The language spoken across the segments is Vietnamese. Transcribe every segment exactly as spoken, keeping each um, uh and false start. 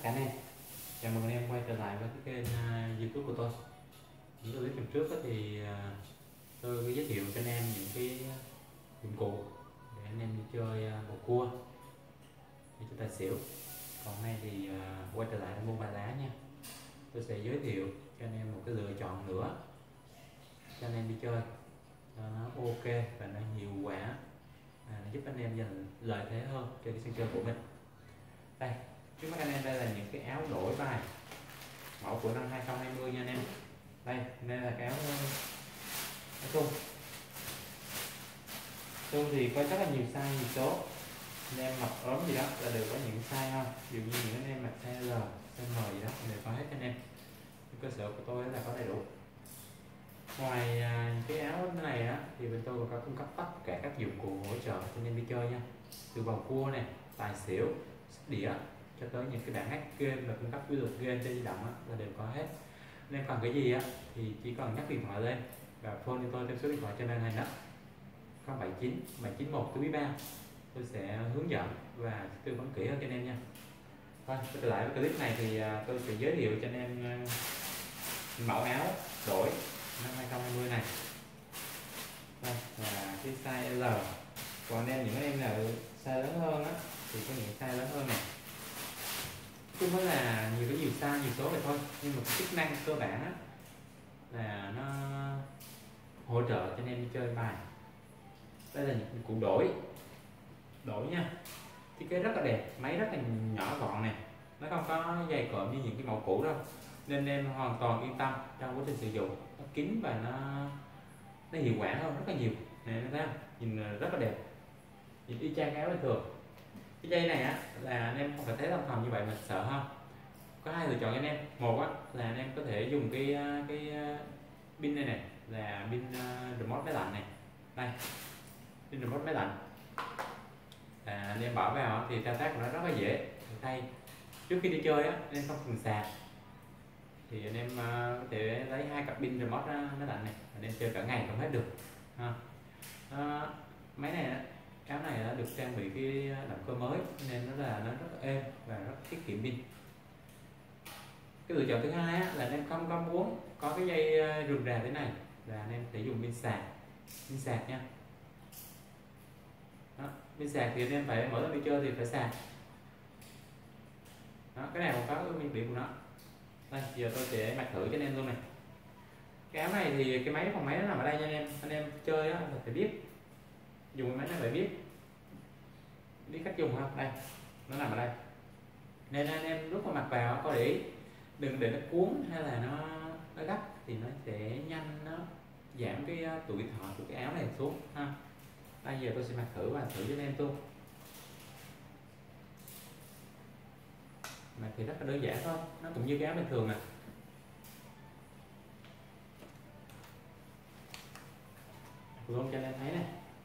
Cả anh em, chào mừng anh em quay trở lại với cái kênh uh, YouTube của tôi. Những clip lần trước thì uh, tôi có giới thiệu cho anh em những cái dụng cụ để anh em đi chơi uh, bầu cua để cho tài xỉu. Còn hôm nay thì uh, quay trở lại với môn bài lá nha. Tôi sẽ giới thiệu cho anh em một cái lựa chọn nữa cho anh em đi chơi cho nó ok và nó hiệu quả, à, nó giúp anh em giành lợi thế hơn trên cái sân chơi của mình. Đây, trước mắt anh em đây là những cái áo đổi bài mẫu của năm hai không hai không nha anh em. Đây, đây là cái áo áo thun. Thun thì có rất là nhiều size, nhiều số. Anh em mặc ốm gì đó là đều có những size không? Ví dụ như những anh em mặc size L, size M gì đó đều có hết anh em. Cơ sở của tôi là có đầy đủ. Ngoài à, cái áo này á thì bên tôi còn có cung cấp tất cả các dụng cụ hỗ trợ cho anh em đi chơi nha. Từ bầu cua này, tài xỉu, đĩa cho tới những cái bản hack game và cung cấp quy luật game trên di động á, là đều có hết. Nên cần cái gì á thì chỉ cần nhắc điện thoại lên và phone cho tôi theo số điện thoại trên màn hình đó không bảy chín bảy chín một bốn ba, tôi sẽ hướng dẫn và tư vấn kỹ hơn cho anh em nha. Thôi, trở lại với clip này thì tôi sẽ giới thiệu cho anh em mẫu áo đổi năm hai không hai không này. Đây là cái size L. Còn anh em những anh em nào size lớn hơn á thì có những size lớn hơn này. Không phải là nhiều cái nhiều size nhiều số vậy thôi, nhưng mà cái chức năng cơ bản á là nó hỗ trợ cho anh em đi chơi bài. Đây là những cụ đổi đổi nha, thiết kế rất là đẹp, máy rất là nhỏ gọn này, nó không có dày cộm như những cái mẫu cũ đâu, nên em hoàn toàn yên tâm trong quá trình sử dụng. Nó kín và nó nó hiệu quả hơn rất là nhiều này, thấy không? Nhìn rất là đẹp, nhìn y chang áo bình thường. Cái dây này á là anh em không phải thấy âm thầm như vậy mà sợ không? Có hai lựa chọn anh em. Một á là anh em có thể dùng cái cái pin này này là pin remote máy lạnh này. Đây, pin remote máy lạnh. À, anh em bỏ vào thì thao tác của nó rất là dễ. Thay trước khi đi chơi á, anh em không cần sạc thì anh em có thể lấy hai cặp pin remote máy lạnh này, anh em chơi cả ngày không hết được. Ha. À, máy này áo này đã được trang bị cái động cơ mới nên nó là nó rất là êm và rất tiết kiệm pin. Cái lựa chọn thứ hai á, là anh em không có muốn có cái dây rườm rà thế này là anh em phải dùng pin sạc, pin sạc nha. Đó, pin sạc thì anh em phải mỗi lần đi chơi thì phải sạc. Đó, cái này còn có cái nguyên điểm của nó. Đây, giờ tôi sẽ mặc thử cho anh em luôn này. Cái áo này thì cái máy phòng máy nó nằm ở đây nha anh em. Anh em chơi á là phải biết dùng cái máy nó phải biết biết cách dùng không. Đây, nó nằm ở đây nên anh em lúc mà mặc vào có để ý đừng để nó cuốn hay là nó nó gấp thì nó sẽ nhanh nó giảm cái tuổi thọ của cái áo này xuống ha. Bây giờ tôi sẽ mặc thử và thử cho anh em luôn. Mặc thì rất là đơn giản thôi, nó cũng như cái áo bình thường nè. Luôn cho anh em thấy này,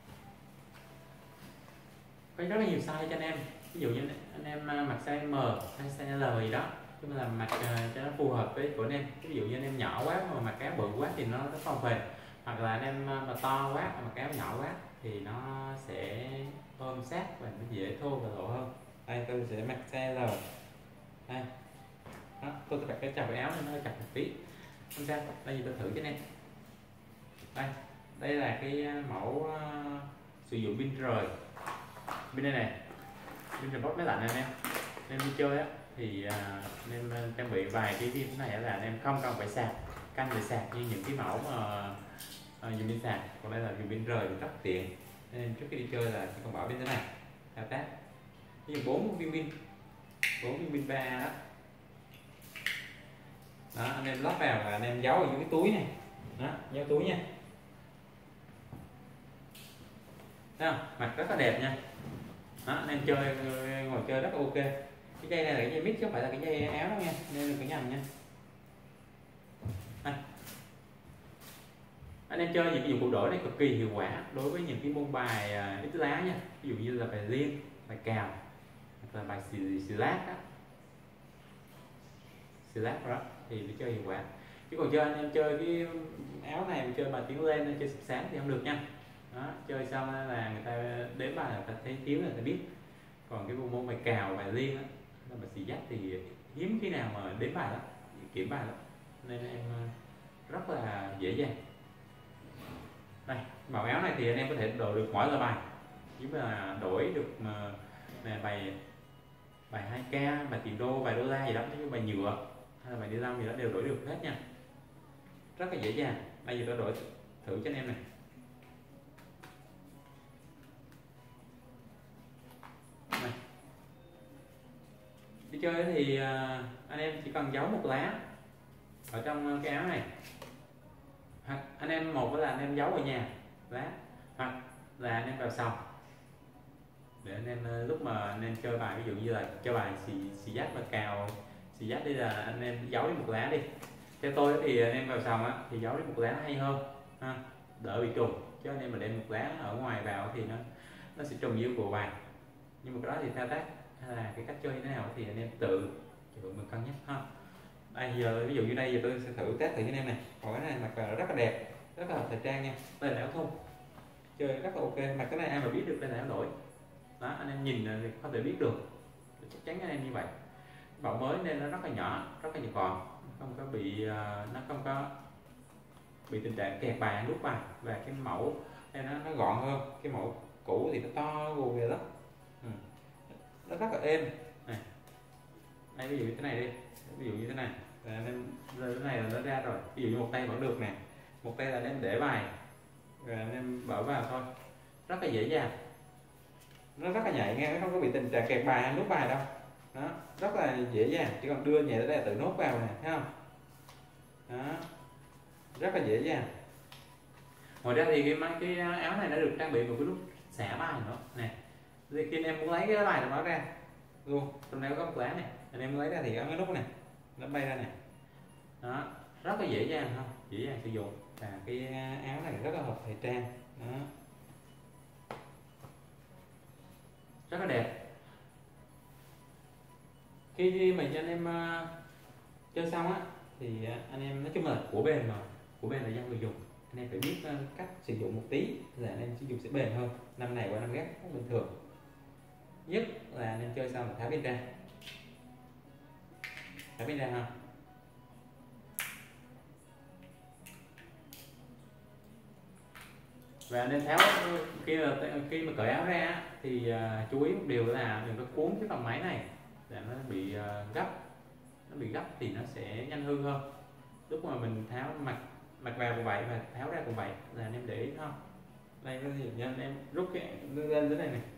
có rất là nhiều size cho anh em. Ví dụ như anh em mặc size M hay size L gì đó, nhưng mà làm mặc cho nó phù hợp với của anh em. Ví dụ như anh em nhỏ quá mà mặc áo bự quá thì nó rất không phền, hoặc là anh em mà to quá mà mặc áo nhỏ quá thì nó sẽ ôm sát và nó dễ thô và lộ hơn. Đây tôi sẽ mặc size L. Đây đó, tôi sẽ mặc cái chào áo nên nó chặt một tí không sao. Đây tôi thử cho anh em. Đây đây là cái mẫu uh, sử dụng pin rời. Bên đây này pin remote máy lạnh này anh em. Nên đi chơi á thì uh, nên trang bị vài cái pin này là anh em không cần phải sạc canh để sạc như những cái mẫu mà uh, dùng pin sạc. Còn đây là dùng pin rời rất tiện, nên trước khi đi chơi là chỉ cần bỏ pin thế này thao tác. Ví dụ bốn viên pin bốn viên pin ba A đó. Đó, anh em lắp vào và anh em giấu ở những cái túi này. Đó, giấu túi nha. Thấy không? Mặt rất là đẹp nha. Đó, anh em chơi ngồi chơi rất là ok. Cái dây này là cái dây mít chứ không phải là cái dây áo đó nha, nên đừng có nhầm nha. Đây. Anh em chơi những cái dụng cụ đổi này cực kỳ hiệu quả đối với những cái môn bài ít lá nha. Ví dụ như là bài liên, bài cào hoặc là bài xì, xì lát đó. Xì lát đó thì để chơi hiệu quả. Chứ còn chơi anh em chơi cái áo này chơi bài tiếng lên chơi sập sáng thì không được nha. Đó, chơi xong là người ta đếm bài là người ta thấy tiếng là người ta biết. Còn cái bộ môn bài cào bài liên á, bài xì dắt thì hiếm khi nào mà đếm bài lắm, kiểm bài lắm, nên em rất là dễ dàng. Đây, màu áo này thì anh em có thể đổi được mỗi loại bài, nếu mà đổi được mà, mà bài bài hai k, bài tiền đô, bài đô la gì đó, như bài nhựa hay là bài ni lông gì đó đều đổi được hết nha, rất là dễ dàng. Bây giờ tôi đổi thử cho anh em này. Này, đi chơi thì anh em chỉ cần giấu một lá ở trong cái áo này, hoặc anh em một là anh em giấu ở nhà lá, hoặc là anh em vào sòng để anh em lúc mà anh em chơi bài, ví dụ như là chơi bài xì xì dắt và cào xì dắt, đây là anh em giấu đi một lá đi. Theo tôi thì anh em vào sòng á thì giấu đi một lá hay hơn ha, đỡ bị trùng, chứ anh em mà đem một lá ở ngoài vào thì nó nó sẽ trùng với của bài. Nhưng mà cái đó thì thao tác hay là cái cách chơi như thế nào thì anh em tự tự mình cân nhắc ha. Đây giờ ví dụ như đây giờ tôi sẽ thử test thử cho anh em này. Còn cái này mặc rất là đẹp, rất là thời trang nha. Đây là áo thun chơi rất là ok, mà cái này ai mà biết được đây là áo đổi đó, anh em nhìn thì có thể biết được, chắc chắn anh em như vậy. Bảo mới nên nó rất là nhỏ, rất là nhỏ gọn, không có bị nó không có bị tình trạng kẹt bài, nút bài. Và cái mẫu đây nó nó gọn hơn, cái mẫu cũ thì nó to gù về lắm, ừ. Nó rất là êm này. Đây ví dụ như thế này đi, ví dụ như thế này là nên cái này là nó ra rồi, ví dụ như một tay vẫn được nè, một tay là đem để bài rồi anh em bỏ vào thôi, rất là dễ dàng, nó rất là nhạy nghe, nó không có bị tình trạng kẹt bài hay nút bài đâu đó, rất là dễ dàng, chỉ cần đưa nhẹ tới đây là tự nốt vào nè, thấy không đó, rất là dễ dàng. Ngoài ra thì cái máy cái áo này nó được trang bị một cái nút xả bài nữa nè, khi anh em muốn lấy cái bài nó ra luôn, trong đây có một lá này, anh em lấy ra thì có cái nút này nó bay ra này đó, rất là dễ dàng không, dễ dàng sử dụng. Và cái áo này rất là hợp thời trang đó, rất là đẹp. Khi mà cho anh em uh, chơi xong á thì anh em nói chung là của bền, mà của bền là do người dùng, anh em phải biết uh, cách sử dụng một tí là anh em sử dụng sẽ bền hơn, năm này qua năm khác không bình thường. Nhất là anh em chơi xong là tháo pin ra, tháo pin ra ha. Và anh em tháo khi mà khi mà cởi áo ra thì uh, chú ý một điều là đừng có cuốn cái vòng máy này để nó bị uh, gấp, nó bị gấp thì nó sẽ nhanh hư hơn. Lúc mà mình tháo mặt mặt vào cũng vậy và tháo ra cũng vậy, là anh em để ý không. Đây có gì anh em rút cái lên thế này này,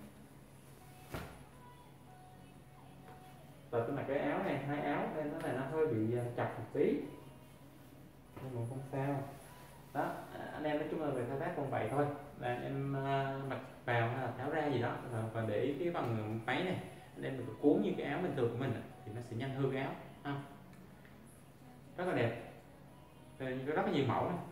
và cái mặt cái áo này, hai áo đây nó là nó hơi bị chặt một tí nhưng mà không sao đó. Anh em nói chung là về thao tác còn vậy thôi, là anh em uh, mặc vào hay là tháo ra gì đó, và, và để ý cái phần máy này anh em được cuốn như cái áo bình thường của mình thì nó sẽ nhanh hư cái áo ha. Rất là đẹp, có rất là nhiều mẫu này.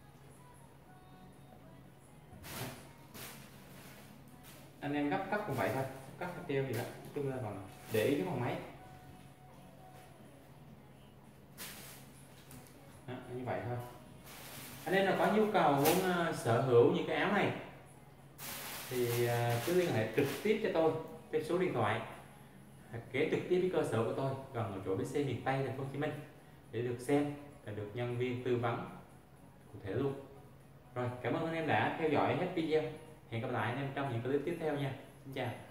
Anh em gấp cắt cũng vậy thôi, cắt tiêu gì đó, nói chung là còn để ý cái phần máy đó, như vậy thôi. Anh em là có nhu cầu muốn uh, sở hữu những cái áo này thì uh, cứ liên hệ trực tiếp cho tôi trên số điện thoại, ghé trực tiếp với cơ sở của tôi gần ở chỗ bê xê miền Tây thành phố Hồ Chí Minh để được xem và được nhân viên tư vấn cụ thể luôn. Rồi, cảm ơn anh em đã theo dõi hết video, hẹn gặp lại anh em trong những clip tiếp theo nha. Xin chào.